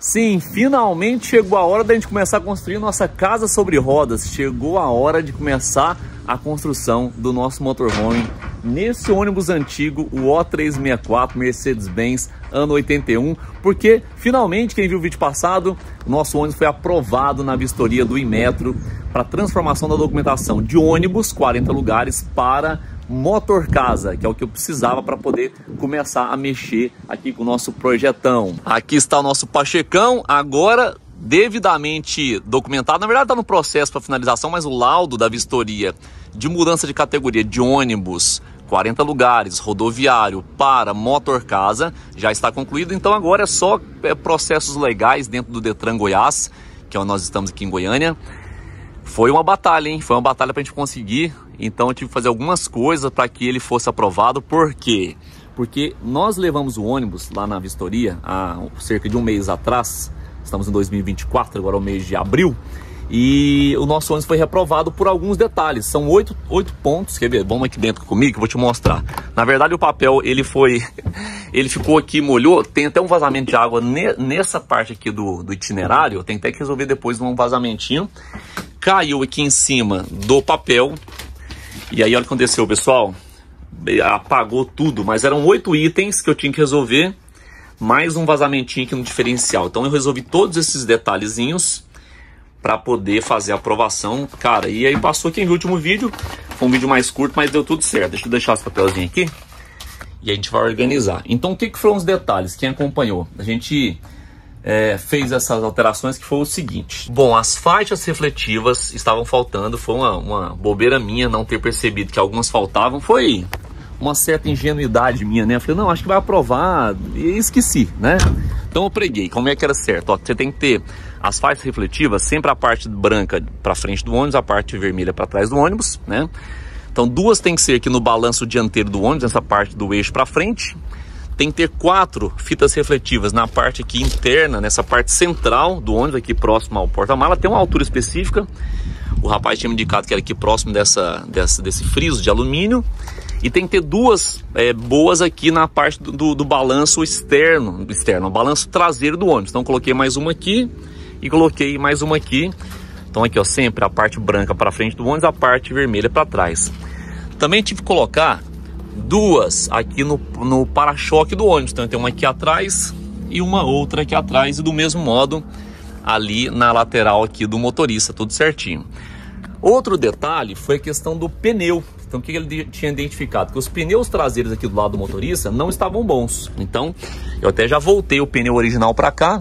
Sim, finalmente chegou a hora da gente começar a construir nossa casa sobre rodas. Chegou a hora de começar a construção do nosso motorhome nesse ônibus antigo, o O364 Mercedes-Benz, ano 81, porque finalmente, quem viu o vídeo passado, o nosso ônibus foi aprovado na vistoria do Inmetro para transformação da documentação de ônibus, 40 lugares, para motor casa, que é o que eu precisava para poder começar a mexer aqui com o nosso projetão. Aqui está o nosso Pachecão, agora devidamente documentado. Na verdade está no processo para finalização, mas o laudo da vistoria de mudança de categoria de ônibus 40 lugares, rodoviário para motor casa já está concluído. Então agora é só processos legais dentro do Detran Goiás, que é onde nós estamos aqui em Goiânia. Foi uma batalha, hein? Foi uma batalha para a gente conseguir. Então eu tive que fazer algumas coisas para que ele fosse aprovado. Por quê? Porque nós levamos o ônibus lá na vistoria há cerca de um mês atrás. Estamos em 2024, agora é o mês de abril. E o nosso ônibus foi reprovado por alguns detalhes. São oito pontos. Quer ver? Vamos aqui dentro comigo que eu vou te mostrar. Na verdade o papel ele ficou aqui, molhou. Tem até um vazamento de água nessa parte aqui do itinerário. Tem até que resolver depois um vazamentinho. Caiu aqui em cima do papel. E aí olha o que aconteceu, pessoal. Apagou tudo, mas eram 8 itens que eu tinha que resolver. Mais um vazamentinho aqui no diferencial. Então eu resolvi todos esses detalhezinhos para poder fazer a aprovação, cara. E aí passou quem viu o último vídeo. Foi um vídeo mais curto, mas deu tudo certo. Deixa eu deixar esse papelzinho aqui. E a gente vai organizar. Então o que foram os detalhes? Quem acompanhou? A gente fez essas alterações, que foi o seguinte. Bom, as faixas refletivas estavam faltando. Foi uma bobeira minha não ter percebido que algumas faltavam. Foi uma certa ingenuidade minha, né? Eu falei, não, acho que vai aprovar. E esqueci, né? Então eu preguei. Como é que era certo? Ó, você tem que ter as faixas refletivas, sempre a parte branca para frente do ônibus, a parte vermelha para trás do ônibus, né? Então duas tem que ser aqui no balanço dianteiro do ônibus, essa parte do eixo para frente. Tem que ter 4 fitas refletivas na parte aqui interna, nessa parte central do ônibus, aqui próximo ao porta-mala. Tem uma altura específica. O rapaz tinha me indicado que era aqui próximo desse friso de alumínio. E tem que ter 2 boas aqui na parte do balanço externo, o balanço traseiro do ônibus. Então coloquei mais uma aqui e coloquei mais uma aqui. Então aqui, ó, sempre a parte branca para frente do ônibus, a parte vermelha para trás. Também tive que colocar 2 aqui no para-choque do ônibus. Então tem uma aqui atrás e uma outra aqui atrás, e do mesmo modo ali na lateral aqui do motorista, tudo certinho. Outro detalhe foi a questão do pneu. Então o que ele tinha identificado? Que os pneus traseiros aqui do lado do motorista não estavam bons. Então eu até já voltei o pneu original para cá.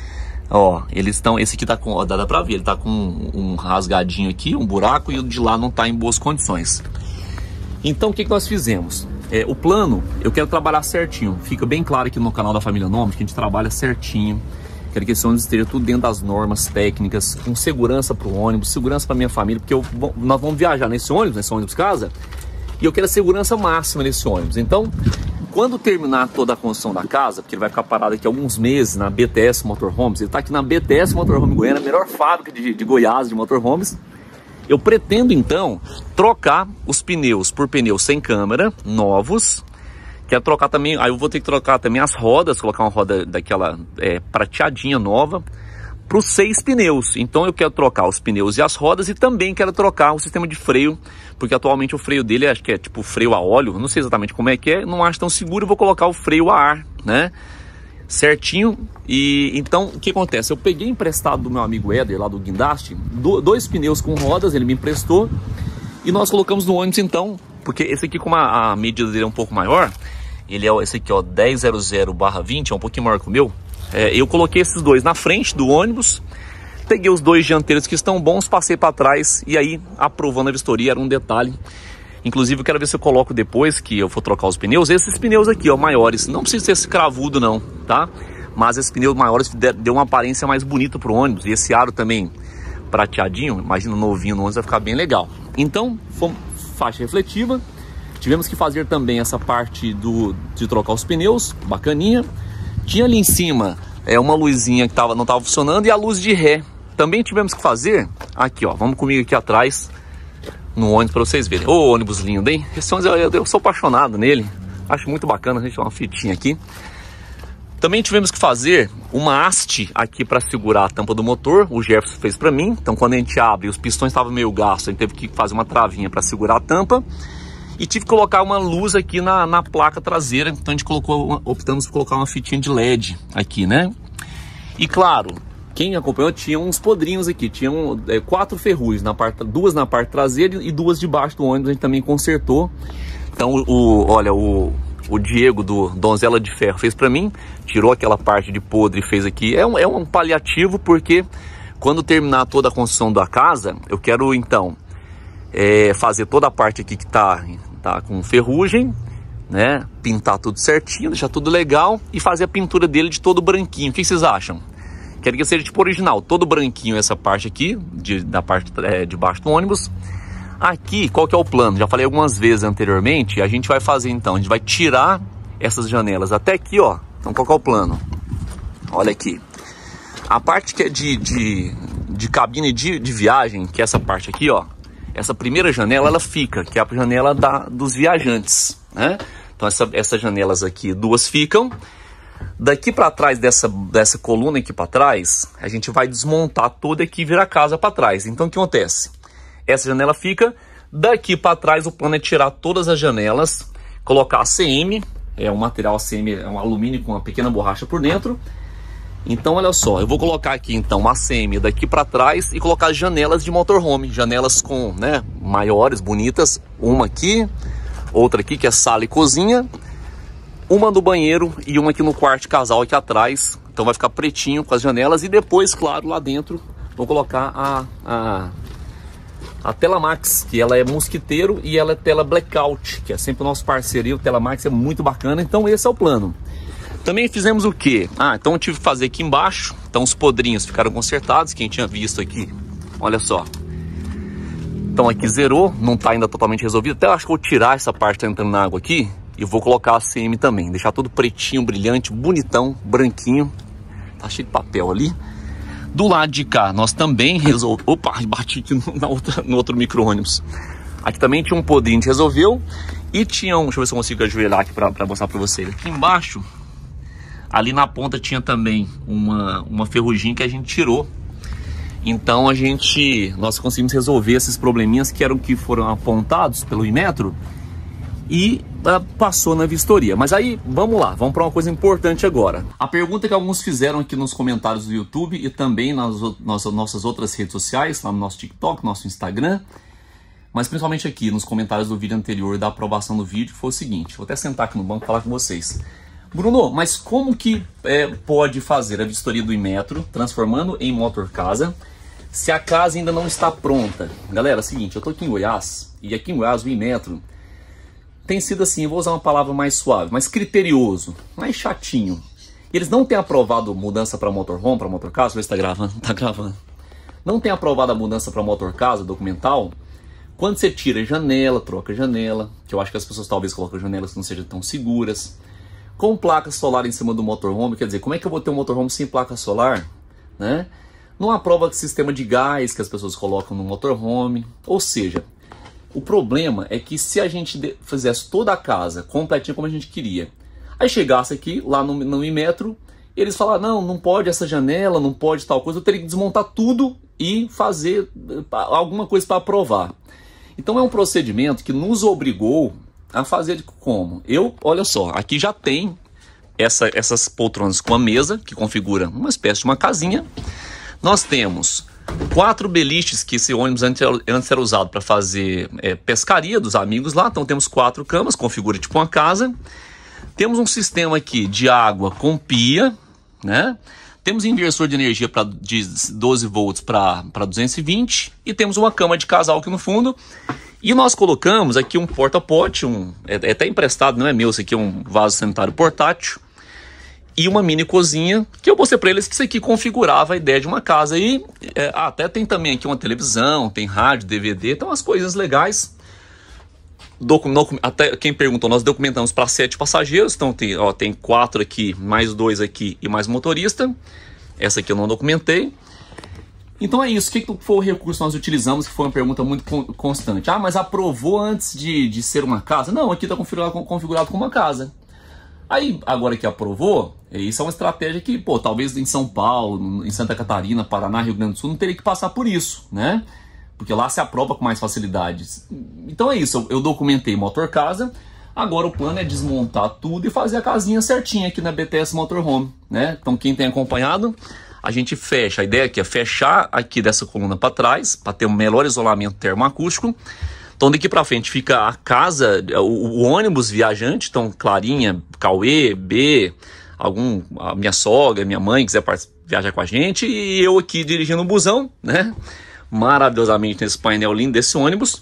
Ó, eles estão, esse aqui tá com, ó, dá pra ver, ele tá com um rasgadinho aqui, um buraco, e o de lá não tá em boas condições. Então o que nós fizemos? O plano eu quero trabalhar certinho. Fica bem claro aqui no canal da Família Nômade que a gente trabalha certinho. Quero que esse ônibus esteja tudo dentro das normas técnicas, com segurança para o ônibus, segurança para minha família, porque nós vamos viajar nesse ônibus casa, e eu quero a segurança máxima nesse ônibus. Então, quando terminar toda a construção da casa, porque ele vai ficar parado aqui alguns meses na BTS Motorhomes, ele está aqui na BTS Motorhome Goiânia, a melhor fábrica de Goiás de motorhomes. Eu pretendo então trocar os pneus por pneus sem câmera, novos. Quero trocar também, aí eu vou ter que trocar também as rodas, colocar uma roda daquela prateadinha nova para os 6 pneus. Então eu quero trocar os pneus e as rodas, e também quero trocar o sistema de freio, porque atualmente o freio dele acho que é tipo freio a óleo, não sei exatamente como é que é, não acho tão seguro. Eu vou colocar o freio a ar, né? Certinho. E então o que acontece? Eu peguei emprestado do meu amigo Éder lá do Guindaste 2 pneus com rodas, ele me emprestou, e nós colocamos no ônibus então, porque esse aqui, como a medida dele é um pouco maior, ele é esse aqui, ó, 1000/20, é um pouquinho maior que o meu. Eu coloquei esses 2 na frente do ônibus, peguei os 2 dianteiros que estão bons, passei para trás, e aí aprovando a vistoria. Era um detalhe. Inclusive eu quero ver se eu coloco depois que eu for trocar os pneus, esses pneus aqui, ó, maiores. Não precisa ser esse cravudo não, tá? Mas esses pneus maiores deu uma aparência mais bonita pro ônibus. E esse aro também prateadinho, imagina novinho no ônibus, vai ficar bem legal. Então, faixa refletiva. Tivemos que fazer também essa parte de trocar os pneus, bacaninha. Tinha ali em cima uma luzinha que não estava funcionando, e a luz de ré. Também tivemos que fazer, aqui ó, vamos comigo aqui atrás, no ônibus para vocês verem. Ô, ônibus lindo, hein? Esse ônibus eu sou apaixonado nele, acho muito bacana. Deixa eu dar uma fitinha aqui. Também tivemos que fazer uma haste aqui para segurar a tampa do motor. O Jefferson fez para mim. Então quando a gente abre, os pistões estavam meio gastos, a gente teve que fazer uma travinha para segurar a tampa. E tive que colocar uma luz aqui na placa traseira. Então a gente optamos por colocar uma fitinha de LED aqui, né? E claro, quem acompanhou tinha uns podrinhos aqui. Tinham 4 ferrugens, duas na parte traseira e 2 debaixo do ônibus. A gente também consertou. Então olha, o Diego do Donzela de Ferro fez para mim, tirou aquela parte de podre e fez aqui. É um paliativo, porque quando terminar toda a construção da casa, eu quero então fazer toda a parte aqui que tá com ferrugem, né? Pintar tudo certinho, deixar tudo legal e fazer a pintura dele de todo branquinho. O que vocês acham? Quero que seja tipo original, todo branquinho essa parte aqui, da parte de baixo do ônibus. Aqui, qual que é o plano? Já falei algumas vezes anteriormente. A gente vai fazer então, a gente vai tirar essas janelas até aqui, ó. Então qual que é o plano? Olha aqui. A parte que é de cabine de viagem, que é essa parte aqui, ó. Essa primeira janela, ela fica, que é a janela dos viajantes, né? Então essas janelas aqui, 2 ficam. Daqui para trás dessa coluna aqui para trás, a gente vai desmontar toda aqui e virar a casa para trás. Então o que acontece? Essa janela fica, daqui para trás o plano é tirar todas as janelas, colocar ACM, um material ACM, é um alumínio com uma pequena borracha por dentro. Então olha só, eu vou colocar aqui então uma ACM daqui para trás e colocar janelas de motorhome, janelas com, né, maiores, bonitas, uma aqui, outra aqui que é sala e cozinha, uma do banheiro e uma aqui no quarto de casal aqui atrás. Então vai ficar pretinho com as janelas e depois, claro, lá dentro vou colocar a Telamax, que ela é mosquiteiro e ela é tela blackout, que é sempre o nosso parceiro. O Telamax é muito bacana. Então esse é o plano. Também fizemos o que? Então eu tive que fazer aqui embaixo. Então os podrinhos ficaram consertados. Quem tinha visto aqui, olha só. Então aqui zerou, não tá ainda totalmente resolvido. Até eu acho que eu vou tirar essa parte que tá entrando na água aqui e vou colocar a CM também. Deixar tudo pretinho, brilhante, bonitão, branquinho. Tá cheio de papel ali. Do lado de cá, nós também resolvemos... Opa, bati aqui no outro micro-ônibus. Aqui também tinha um podrinho, a gente resolveu. E tinha deixa eu ver se eu consigo ajoelhar aqui para mostrar para vocês. Aqui embaixo, ali na ponta, tinha também uma ferrugem que a gente tirou. Então nós conseguimos resolver esses probleminhas que foram apontados pelo Inmetro. E passou na vistoria. Mas aí, vamos lá, vamos para uma coisa importante agora. A pergunta que alguns fizeram aqui nos comentários do YouTube e também nas nossas outras redes sociais, lá no nosso TikTok, nosso Instagram, mas principalmente aqui nos comentários do vídeo anterior da aprovação do vídeo, foi o seguinte. Vou até sentar aqui no banco e falar com vocês. Bruno, mas como que pode fazer a vistoria do Inmetro, transformando em motor casa, se a casa ainda não está pronta? Galera, é o seguinte, eu estou aqui em Goiás, e aqui em Goiás o Inmetro tem sido assim, eu vou usar uma palavra mais suave, mais criterioso, mais chatinho. Eles não têm aprovado mudança para motorhome, para motor casa. Deixa eu ver se tá gravando. Tá gravando. Não tem aprovado a mudança para motor casa, documental. Quando você tira janela, troca janela, que eu acho que as pessoas talvez colocam janelas que não sejam tão seguras. Com placa solar em cima do motorhome, quer dizer, como é que eu vou ter um motorhome sem placa solar? Né? Não aprova o sistema de gás que as pessoas colocam no motorhome. Ou seja, o problema é que se a gente fizesse toda a casa completinha como a gente queria, aí chegasse aqui, lá no Inmetro, eles falaram, não pode essa janela, não pode tal coisa, eu teria que desmontar tudo e fazer alguma coisa para aprovar. Então é um procedimento que nos obrigou a fazer como? Olha só, aqui já tem essas poltronas com a mesa, que configura uma espécie de uma casinha. Nós temos 4 beliches, que esse ônibus antes era usado para fazer pescaria dos amigos lá. Então temos 4 camas, configura tipo uma casa. Temos um sistema aqui de água com pia, né? Temos inversor de energia de 12 volts para 220. E temos uma cama de casal aqui no fundo. E nós colocamos aqui um porta-pote, é até emprestado, não é meu, isso aqui é um vaso sanitário portátil. E uma mini cozinha, que eu mostrei para eles que isso aqui configurava a ideia de uma casa. E até tem também aqui uma televisão, tem rádio, DVD, então umas coisas legais. Até quem perguntou, nós documentamos para 7 passageiros, então tem 4 aqui, mais 2 aqui e mais motorista. Essa aqui eu não documentei. Então é isso, o que foi o recurso que nós utilizamos, que foi uma pergunta muito constante. Mas aprovou antes de ser uma casa? Não, aqui está configurado como uma casa. Aí, agora que aprovou, isso é uma estratégia que, pô, talvez em São Paulo, em Santa Catarina, Paraná, Rio Grande do Sul, não teria que passar por isso, né? Porque lá se aprova com mais facilidades. Então é isso, eu documentei Motor Casa, agora o plano é desmontar tudo e fazer a casinha certinha aqui na BTS Motorhome, né? Então quem tem acompanhado, a gente fecha, a ideia aqui é fechar aqui dessa coluna para trás, para ter um melhor isolamento termoacústico. Então daqui para frente fica a casa, o ônibus viajante, então Clarinha, Cauê, B, a minha sogra, minha mãe quiser viajar com a gente, e eu aqui dirigindo o busão, né? Maravilhosamente nesse painel lindo desse ônibus.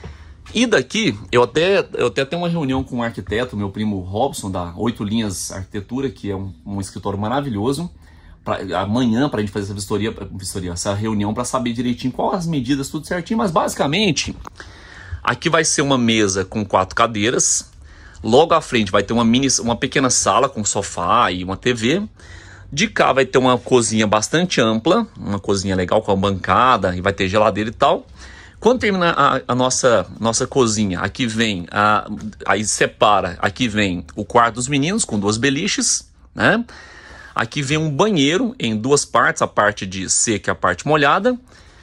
E daqui, eu até tenho uma reunião com um arquiteto, meu primo Robson, da 8 Linhas Arquitetura, que é um escritório maravilhoso, amanhã para a gente fazer essa reunião para saber direitinho quais as medidas, tudo certinho, mas basicamente... Aqui vai ser uma mesa com 4 cadeiras. Logo à frente vai ter uma pequena sala com sofá e uma TV. De cá vai ter uma cozinha bastante ampla, uma cozinha legal com a bancada e vai ter geladeira e tal. Quando termina a nossa cozinha, aqui vem, aí separa, aqui vem o quarto dos meninos com 2 beliches, né? Aqui vem um banheiro em 2 partes, a parte de seca e a parte molhada.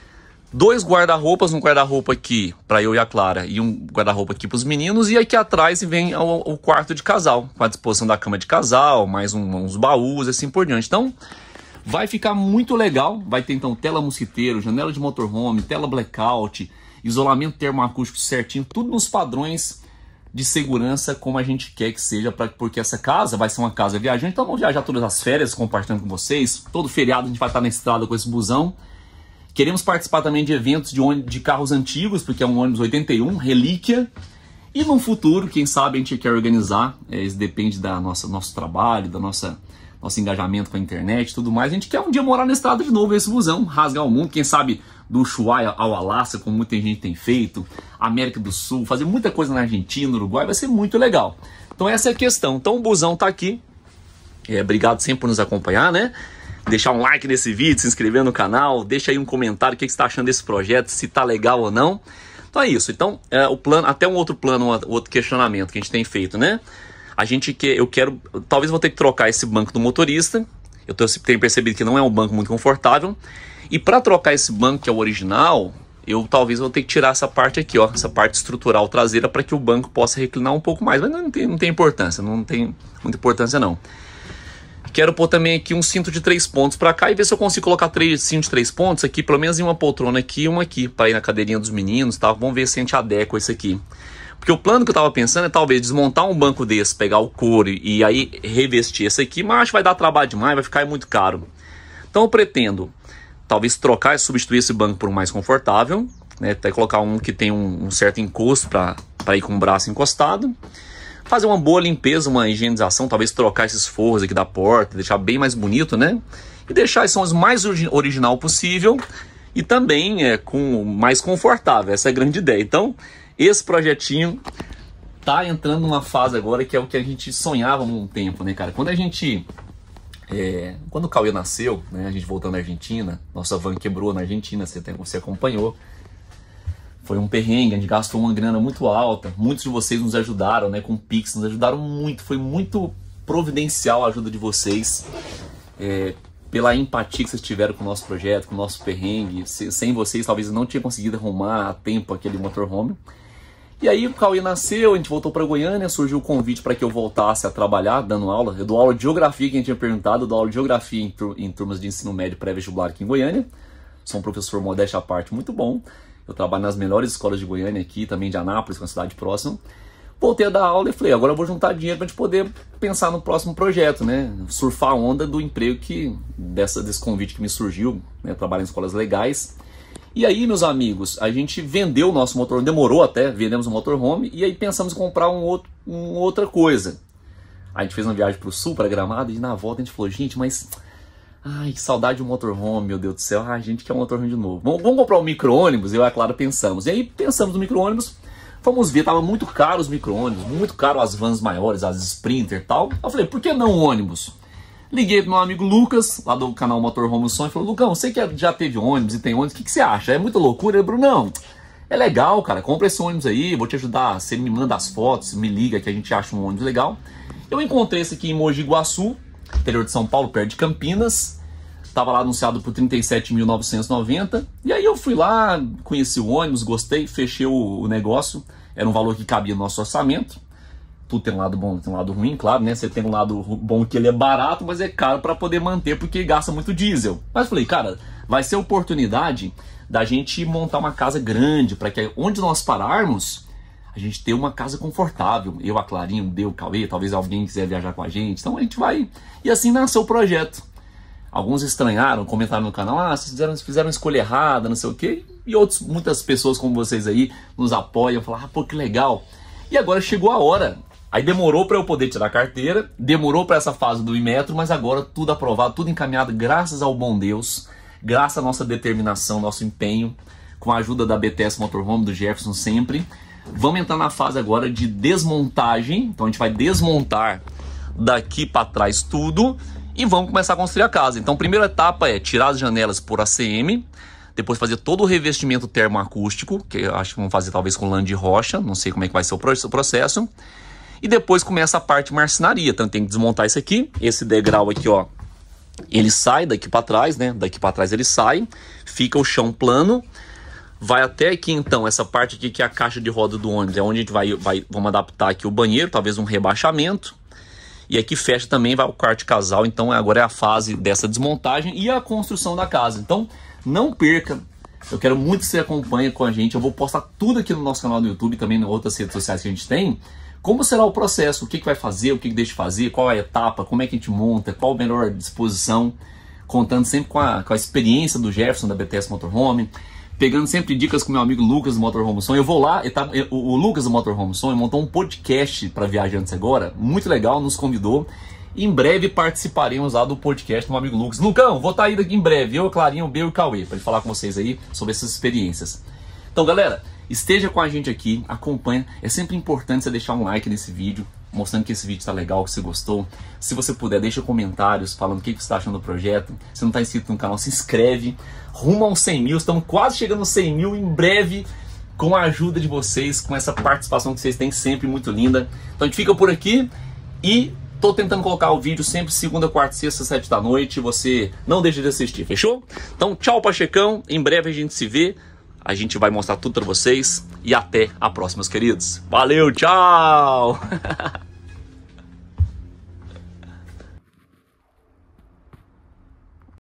2 guarda-roupas, um guarda-roupa aqui para eu e a Clara e um guarda-roupa aqui para os meninos. E aqui atrás vem o quarto de casal, com a disposição da cama de casal, mais uns baús, assim por diante. Então, vai ficar muito legal. Vai ter então tela mosquiteiro, janela de motorhome, tela blackout, isolamento termoacústico certinho, tudo nos padrões de segurança como a gente quer que seja, porque essa casa vai ser uma casa viajante. Então, vamos viajar todas as férias compartilhando com vocês. Todo feriado a gente vai estar na estrada com esse busão. Queremos participar também de eventos de carros antigos, porque é um ônibus 81, relíquia. E no futuro, quem sabe a gente quer organizar, isso depende do nosso trabalho, do nosso engajamento com a internet e tudo mais. A gente quer um dia morar na estrada de novo, esse busão, rasgar o mundo, quem sabe do Ushuaia ao Alasca, como muita gente tem feito, América do Sul, fazer muita coisa na Argentina, no Uruguai, vai ser muito legal. Então essa é a questão. Então o busão tá aqui. Obrigado sempre por nos acompanhar, né? Deixar um like nesse vídeo, se inscrever no canal, deixa aí um comentário o que você está achando desse projeto, se tá legal ou não. Então é isso. Então, o plano, até um outro plano, outro questionamento que a gente tem feito, né? Talvez vou ter que trocar esse banco do motorista. Eu tenho percebido que não é um banco muito confortável. E para trocar esse banco, que é o original, talvez vou ter que tirar essa parte aqui, ó, essa parte estrutural traseira, para que o banco possa reclinar um pouco mais. Mas não tem importância, não tem muita importância não. Quero pôr também aqui um cinto de 3 pontos para cá e ver se eu consigo colocar 3 cintos de 3 pontos aqui, pelo menos em uma poltrona aqui e uma aqui, para ir na cadeirinha dos meninos, tá? Vamos ver se a gente adequa isso aqui. Porque o plano que eu tava pensando é talvez desmontar um banco desse, pegar o couro e aí revestir esse aqui, mas acho que vai dar trabalho demais, vai ficar muito caro. Então eu pretendo talvez trocar e substituir esse banco por um mais confortável, né? Até colocar um que tem um certo encosto para ir com o braço encostado. Fazer uma boa limpeza, uma higienização, talvez trocar esses forros aqui da porta, deixar bem mais bonito, né? E deixar esse som mais original possível e também com mais confortável, essa é a grande ideia. Então, esse projetinho tá entrando numa fase agora que é o que a gente sonhava há um tempo, né, cara? Quando o Cauê nasceu, né, a gente voltando à Argentina, nossa van quebrou na Argentina, você acompanhou. Foi um perrengue, a gente gastou uma grana muito alta. Muitos de vocês nos ajudaram, né, com o Pix, nos ajudaram muito. Foi muito providencial a ajuda de vocês, pela empatia que vocês tiveram com o nosso projeto, com o nosso perrengue. Sem vocês, talvez eu não tinha conseguido arrumar a tempo aquele motorhome. E aí o Cauê nasceu, a gente voltou para Goiânia, surgiu o convite para que eu voltasse a trabalhar, dando aula. Eu dou aula de geografia, quem tinha perguntado, eu dou aula de geografia em turmas de ensino médio pré-vestibular aqui em Goiânia. Sou um professor modéstia à parte muito bom. Eu trabalho nas melhores escolas de Goiânia aqui, também de Anápolis, que é uma cidade próxima. Voltei a dar aula e falei, agora eu vou juntar dinheiro para a gente poder pensar no próximo projeto, né? Surfar a onda do emprego desse convite que me surgiu, né? Trabalhar em escolas legais. E aí, meus amigos, a gente vendeu o nosso motorhome, demorou até, vendemos o motorhome, e aí pensamos em comprar outra coisa. A gente fez uma viagem para o sul, para Gramado, e na volta a gente falou, gente, mas... Ai, que saudade de um motorhome, meu Deus do céu. Ai, a gente quer um motorhome de novo. Vamos comprar um micro-ônibus? Eu e a Clara pensamos. E aí pensamos no micro-ônibus, fomos ver, tava muito caro os micro-ônibus, muito caro as vans maiores, as Sprinter e tal. Eu falei, por que não um ônibus? Liguei pro meu amigo Lucas, lá do canal Motorhome Sonho, e falou, Lucão, você que já teve ônibus e tem ônibus, o que você acha? É muita loucura? Ele falou, não, é legal, cara, compra esse ônibus aí, vou te ajudar, você me manda as fotos, me liga que a gente acha um ônibus legal. Eu encontrei esse aqui em Mogi Guaçu, interior de São Paulo, perto de Campinas. Tava lá anunciado por R$ 37.990. E aí eu fui lá, conheci o ônibus, gostei, fechei o negócio. Era um valor que cabia no nosso orçamento. Tudo tem um lado bom, tem um lado ruim, claro, né? Você tem um lado bom que ele é barato, mas é caro para poder manter porque gasta muito diesel. Mas falei, cara, vai ser oportunidade da gente montar uma casa grande para que onde nós pararmos, a gente ter uma casa confortável. Eu, a Clarinha, o Deu, o Cauê, talvez alguém quiser viajar com a gente. Então a gente vai... E assim nasceu o projeto. Alguns estranharam, comentaram no canal, vocês fizeram uma escolha errada, não sei o quê. E muitas pessoas como vocês aí nos apoiam, falam, pô, que legal. E agora chegou a hora. Aí demorou para eu poder tirar a carteira, demorou para essa fase do Inmetro, mas agora tudo aprovado, tudo encaminhado, graças ao bom Deus, graças à nossa determinação, nosso empenho, com a ajuda da BTS Motorhome, do Jefferson sempre. Vamos entrar na fase agora de desmontagem, então a gente vai desmontar daqui para trás tudo e vamos começar a construir a casa. Então a primeira etapa é tirar as janelas por ACM, depois fazer todo o revestimento termoacústico, que eu acho que vamos fazer talvez com lã de rocha, não sei como é que vai ser o processo. E depois começa a parte marcenaria, então tem que desmontar isso aqui, esse degrau aqui, ó, ele sai daqui para trás, né, daqui para trás ele sai, fica o chão plano, vai até aqui então, essa parte aqui que é a caixa de roda do ônibus, é onde a gente vamos adaptar aqui o banheiro, talvez um rebaixamento, e aqui fecha também, vai o quarto de casal, então agora é a fase dessa desmontagem e a construção da casa, então não perca. Eu quero muito que você acompanhe com a gente, eu vou postar tudo aqui no nosso canal do YouTube, também em outras redes sociais que a gente tem. Como será o processo, o que vai fazer, o que deixa de fazer, qual é a etapa, como é que a gente monta, qual a melhor disposição, contando sempre com a experiência do Jefferson da BTS Motorhome, pegando sempre dicas com meu amigo Lucas do Motorhome Sonho. Eu vou lá, o Lucas do Motorhome Sonho montou um podcast para viajantes agora, muito legal, nos convidou. Em breve participaremos lá do podcast do meu amigo Lucas. Lucão, vou estar aí daqui em breve, eu, Clarinha, o B e o Cauê, para falar com vocês aí sobre essas experiências. Então, galera, esteja com a gente aqui, acompanha. É sempre importante você deixar um like nesse vídeo, mostrando que esse vídeo está legal, que você gostou. Se você puder, deixa comentários falando o que você está achando do projeto. Se não está inscrito no canal, se inscreve. Rumo aos 100 mil, estamos quase chegando aos 100 mil em breve, com a ajuda de vocês, com essa participação que vocês têm sempre muito linda. Então a gente fica por aqui e tô tentando colocar o vídeo sempre segunda, quarta, sexta, 7 da noite. Você não deixa de assistir, fechou? Então tchau, Pachecão. Em breve a gente se vê. A gente vai mostrar tudo para vocês e até a próxima, meus queridos. Valeu, tchau!